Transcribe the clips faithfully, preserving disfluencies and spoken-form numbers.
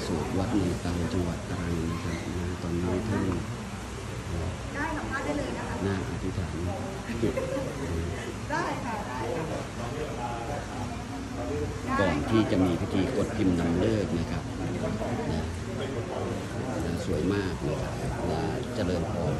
สูตรวัดในเตาจังหวัดตรังนะครับตอนนี้ท่านได้สัมภาษณ์ได้เลยนะคะน่าอธิษฐานจิตได้ค่ะก่อนที่จะมีพิธีกดพิมพ์นำเลิกนะครับนะนะสวยมากนะครับนะเจริญพร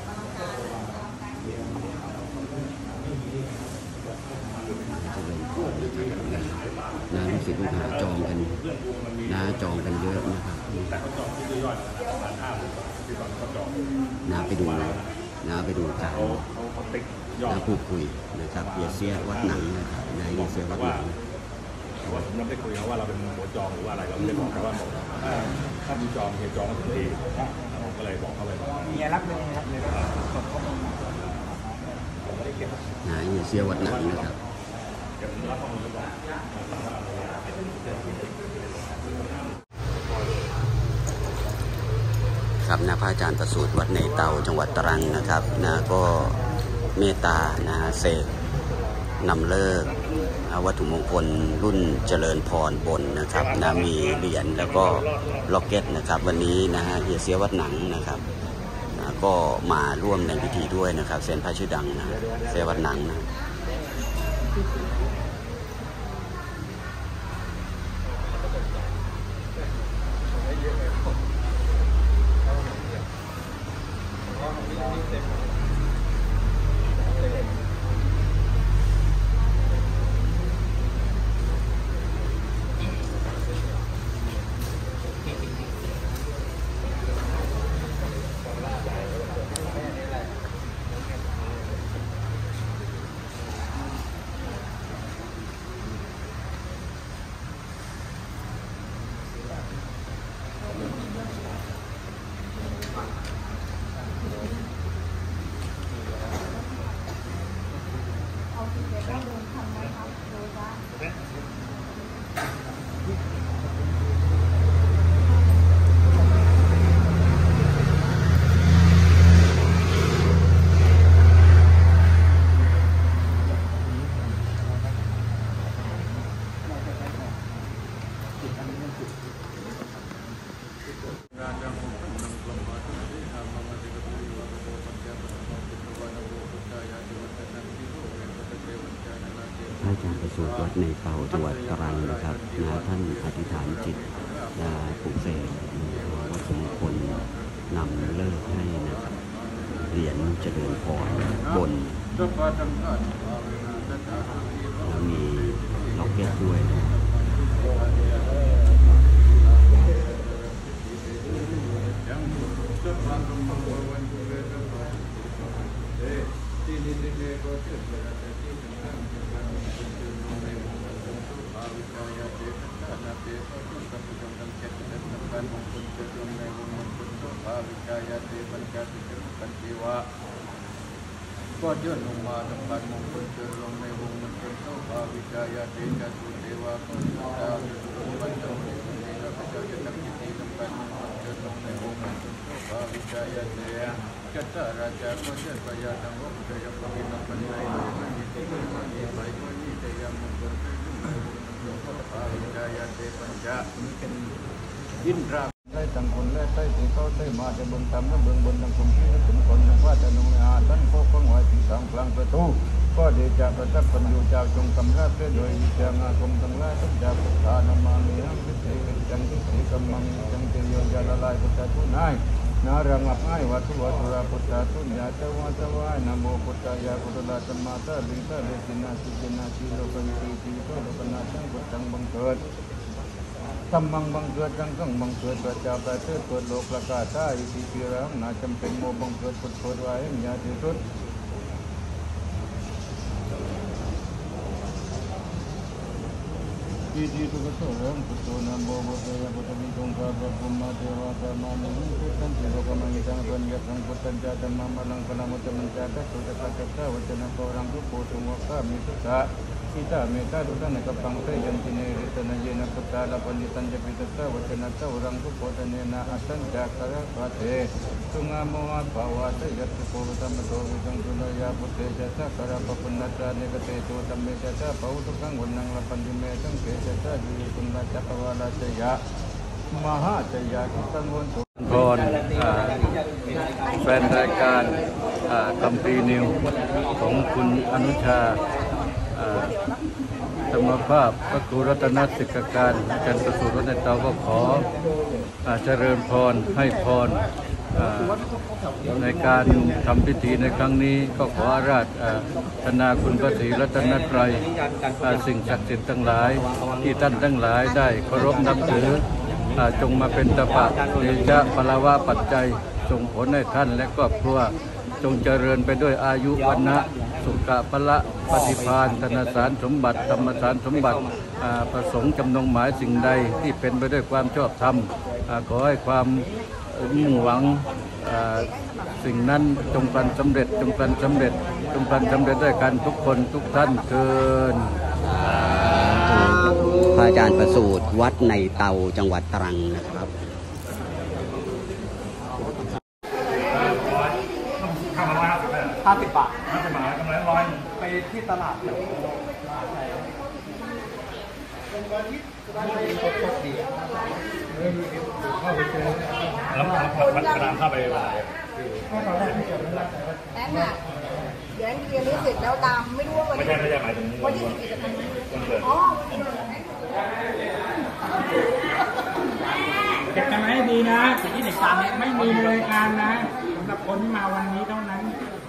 เจริญพรนะครับนะนะลูกศิษย์ลูกหาจองกันนะจองกันเยอะนะครับนะไปดูนะไปดูการนะพูดคุยนะครับเยเซียวัดหนังนะครับนะเยเซียวัดหนังว่าผมยังไม่คุยเขาว่าเราเป็นหัวจองหรือว่าอะไรเราไม่ได้บอกเขาว่าบอกถ้าถ้ามีจองเฮียจองก็ถึงดีผมก็เลยบอกเขาไปเฮียรับเลยครับนะเยเซียวัดหนังนะครับครับนะพระอาจารย์ประสูติวัดในเตาจังหวัดตรังนะครับนะก็เมตตานะเสกนำเลิกวัตถุมงคลรุ่นเจริญพรบนนะครับนะมีเหรียญแล้วก็ล็อกเก็ตนะครับวันนี้นะฮะเฮียเสียวัดหนังนะครับนะก็มาร่วมในพิธีด้วยนะครับเซียนพระชื่อดังนะเสียวัดหนังพระอาจารย์ประสูติวัดในเตาจังหวัดตรังนะครับนะท่านอธิษฐานจิตนะปลุกเสกวัตถุมงคลนำเลิกให้นะครับเหรียญเจริญพรบนแล้วมีล็อกเก็ตด้วยนะก็เยื่อลงมาทำการมงคลเจริญลงในวงมงคลเจ้าภาวิจายาเตจัตุเทวาก็ดาวสุขปัญจโมสุนีและพระเจ้าจะทำพิธีทำการมงคลเจริญลงในวงมงคลเจ้าภาวิจายาเตจัตตาราชาก็เชื่อพยาตังวะจะยกพินังปัญญาโดยไม่มีที่ไม่มีไปก็มีแต่ยังมงคลเจริญลงในวงมงคลเจ้าภาวิจายาเตปัญจเป็นยินราได้ตั้งคนและได้ที่เขาได้มาจะเบิ่งทำและเบิ่งบนทั้งสมที่และถึงคนทั้งว่าจะนุ่งอาท่านโคกฟังไว้ที่สามกลางประตูก็เดชะประทับปัญญูเจ้าจงกำราบโดยวิจารณาคมทั้งหลายทุกอย่างพุทธานามามีหังพิเศษจังทิสีกำมังจังเตโยยาละลายพุทธะทุนายนารังอับไอวัตุวัตุราพุทธะทุนยาเจวะเจวะนะโมพุทธายาพุทธลาธรรมะตะลิตะเลสินาสิเจนาสิโลกวิตีติโตโลกนาสังพุทธังบังเกิดธรรมังบังเกิดจังกังบังเกิดประจาประเทศเปิดโลกประกาศได้อิติปิรังนาจำเป็นโมบังเกิดพุทโธไว้ญาติสุดอิติทุกโสรังพุทโธนะโมพุทธายาพุทธมิจงกาปะปุมมาเทวะธรรมานุพุทธันติโลกมังอิตังปัญญาสังพุทธันจาธรรมะมัลังพลังมุตตมังจาตะสุตตะจักตะวัจนะโกรังทุโพตุวะกามิสุตะอิตาเมตาดุตันกับปังเตยันติเนริตนะเยนะพุทธาลาปัญญิตันจะปิตตะวัจนะตะวรังทุโพตเนนะอัตตันจักระปะเทสุงามวะภาวะเตยัตโพธรรมโตวิจังตุนยาพุทเตจัตตะระปะปุณณตาเนกเตโตตัมเมจัตตะปะอุตุกังวันนังละปัญญิเมตังเกจัตตะดุยุตุนละจักวาลาเจยะมหาจยาสังวรพรแฟนรายการคัมภีร์นิวของคุณอนุชาธรรมภาพพระครูรัตนสิกการอาจารย์ประสูติวัดในเตาก็ขอเจริญพรให้พรในการทำพิธีในครั้งนี้ก็ขออาราธนาคุณพระศรีรัตนตรัยสิ่งศักดิ์สิทธิ์ทั้งหลายที่ท่านทั้งหลายได้เคารพนับถือจงมาเป็นตบะเดชะพลวะปัจจัยส่งผลให้ท่านและครอบครัวจงเจริญไปด้วยอายุวันนะสุขะพละปฏิภาณธนสารสมบัติธรรมสารสมบัติประสงค์จำนงหมายสิ่งใดที่เป็นไปด้วยความชอบธรรมขอให้ความมุ่งหวังสิ่งนั้นจงพลันสำเร็จจงพลันสำเร็จจงพลันสำเร็จด้วยกันทุกคนทุกท่านเชิญพระอาจารย์ประสูติวัดในเตาจังหวัดตรังนะครับห้าสิบบาทห้าสิบบาทกำไรร้อยไปที่ตลาดเดี๋ยวแล้วมันกระดานเข้าไปไหนแอนน่ะเดี๋ยวเรียนรู้สึกแล้วดำไม่รู้ว่าวันไม่ใช่ไม่ใช่หมายถึงวันที่สิบกี่จะทำวันเกิดอ๋อเด็กกันให้ดีนะสิ่งที่เด็กฟังไม่มีรายการนะสำหรับคนที่มาวันนี้เท่านั้น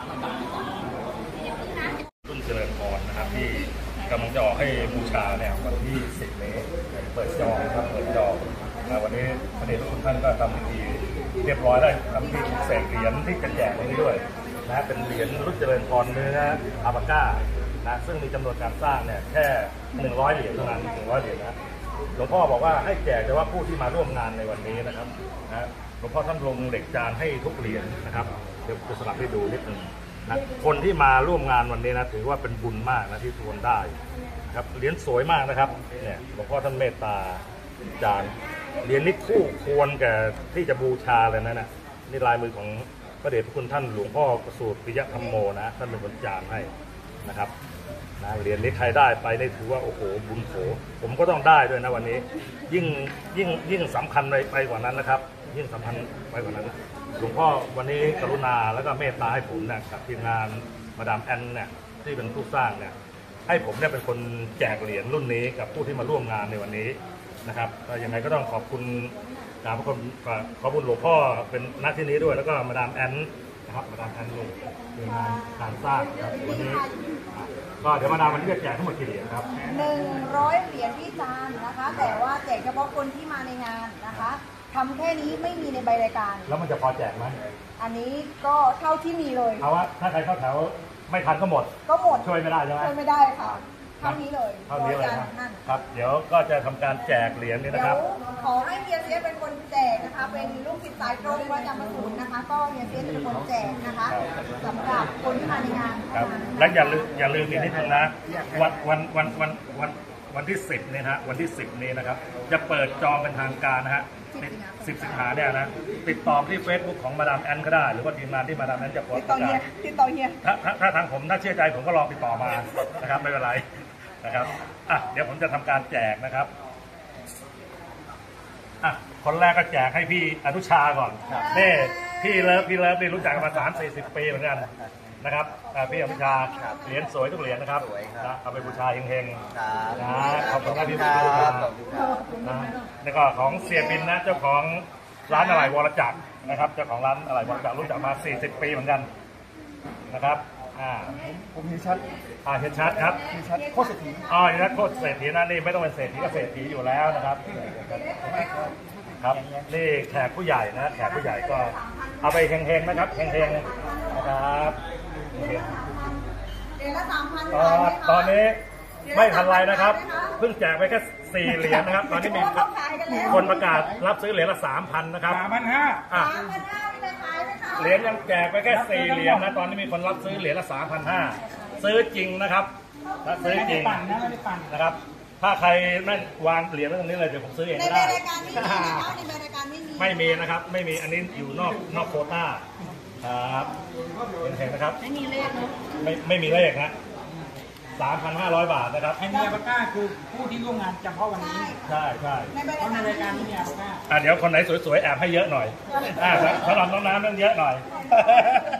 รุ่นเจริญพรนะครับที่กำลังจะออกให้บูชาเนี่ยวันที่สิบเมษเปิดจองครับเปิดจองวันนี้พระเดชพระคุณท่านก็ทำพิธีเรียบร้อยได้ทำพิธีเสกเหรียญที่จะแจกในนี้ด้วยนะเป็นเหรียญรุ่นเจริญพรเนื้ออาบาก้านะซึ่งมีจำนวนการสร้างเนี่ยแค่หนึ่งร้อยเหรียญเท่านั้นหนึ่งร้อยเหรียญนะหลวงพ่อบอกว่าให้แจกเฉพาะผู้ที่มาร่วมงานในวันนี้นะครับนะหลวงพ่อท่านลงเหล็กจานให้ทุกเหรียญนะครับเดี๋ยวจะสลับให้ดูนิดนึงนะคนที่มาร่วมงานวันนี้นะถือว่าเป็นบุญมากนะที่ทุกคนได้นะครับเหรียญสวยมากนะครับเนี่ยหลวงพ่อท่านเมตตาจานเหรียญนี้คู่ควรแก่ที่จะบูชาเลยนะนะนี่ลายมือของพระเดชพระคุณท่านหลวงพ่อประสูติปิยธรรมโมนะท่านเป็นคนจานให้นะครับนะเหรียญนี้ใครได้ไปได้ถือว่าโอ้โหบุญโขผมก็ต้องได้ด้วยนะวันนี้ยิ่งยิ่งยิ่งสำคัญไปไปกว่านั้นนะครับยิ่งสำคัญไปกว่านั้นหลวงพ่อวันนี้กรุณาแล้วก็เมตตาให้ผมนะกับทีมงานมาดามแอนเนี่ยที่เป็นผู้สร้างเนี่ยให้ผมเนี่ยเป็นคนแจกเหรียญรุ่นนี้กับผู้ที่มาร่วมงานในวันนี้นะครับก็ยังไงก็ต้องขอบคุณขอบคุณขอบคุณหลวงพ่อเป็นนักที่นี้ด้วยแล้วก็มาดามแอนนะครับมาดามแอนเลยทีมงานการสร้างครับวันนี้ก็เดี๋ยวมาดามวันนี้จะแจกทั้งหมดกี่เหรียญครับหนึ่งร้อยเหรียญที่จานนะคะแต่ว่าแจกเฉพาะคนที่มาในงานนะคะทำแค่นี้ไม่มีในใบรายการแล้วมันจะพอแจกไหมอันนี้ก็เท่าที่มีเลยเอาว่าถ้าใครเข้าแถวไม่ทันก็หมดก็หมดช่วยไม่ได้ใช่ไหมช่วยไม่ได้ค่ะเท่านี้เลยเท่านี้เลยครับเดี๋ยวก็จะทำการแจกเหรียญนี่นะครับขอให้เฮียเสียเป็นคนแจกนะคะเป็นลูกศิษย์สายตรงวัดจำปาสูนนะคะก็เฮียเสียจะเป็นคนแจกนะคะสำหรับคนที่มาในงานครับและอย่าลืมอย่าลืมอีกนิดนึงนะวันวันวันวันวันวันที่สิบเนี่ยฮะวันที่สิบนี้นะครับจะเปิดจองเป็นทางการนะฮะสิบสิงหาเนี่ยนะติดต่อที่ เฟซบุ๊ก ของมาดามแอนก็ได้หรือว่าทีมงานที่มาดามแอนจะโพสต์ติดต่อเฮียติดต่อเฮียถ้าถ้าทางผมถ้าเชื่อใจผมก็ลองติดต่อมานะครับไม่เป็นไรนะครับอ่ะเดี๋ยวผมจะทำการแจกนะครับอ่ะคนแรกก็แจกให้พี่อนุชาก่อนนี่พี่เลิฟพี่เลิฟนี่รู้จักกันมาสามสี่สิบปีเหมือนกันนะครับพี่อนุชาเหรียญสวยทุกเหรียญนะครับเอาไปบูชาเฮงๆนะขอบคุณครับพี่บูชานะแล้วก็ของเสียบินนะเจ้าของร้านอะไหล่วรจักรนะครับเจ้าของร้านอะไหล่วรจักรรู้จักมาสี่สิบปีเหมือนกันนะครับอ่าผมมีชัดอ่าเห็นชัดครับมีชัดโคตรเศรษฐีอ๋อนี่นะโคตรเศรษฐีนะนี่ไม่ต้องเป็นเศรษฐีก็เศรษฐีอยู่แล้วนะครับครับนี่แขกผู้ใหญ่นะแขกผู้ใหญ่ก็เอาไปเฮงๆนะครับเฮงๆนะครับตอนนี้ไม่ทันไรนะครับเพิ่งแจกไปแค่สี่เหรียญนะครับตอนนี้มีคนประกาศรับซื้อเหรียญละสามพันนะครับสามพันห้าอ่ะเหรียญยังแจกไปแค่สี่เหรียญนะตอนนี้มีคนรับซื้อเหรียญละสามพันห้าซื้อจริงนะครับซื้อจริงนะครับถ้าใครไม่วางเหรียญไว้ตรงนี้เลยเดี๋ยวผมซื้อเองก็ได้ไม่มีนะครับไม่มีอันนี้อยู่นอกนอกโควต้าครับเห็นนะครับไม่มีเลขนะไม่ไม่มีเลขนะสามพันห้าร้อยบาทนะครับไอเนียบาก้าคือผู้ที่ร่วมงานเฉพาะวันนี้ใช่ใช่ในใบเพราะในรายรายกาการรนี้เนี่ยบาก้าอ่ะเดี๋ยวคนไหนสวยๆแอบให้เยอะหน่อยอ่ะสำหรับน้องน้ำนั้นเยอะหน่อย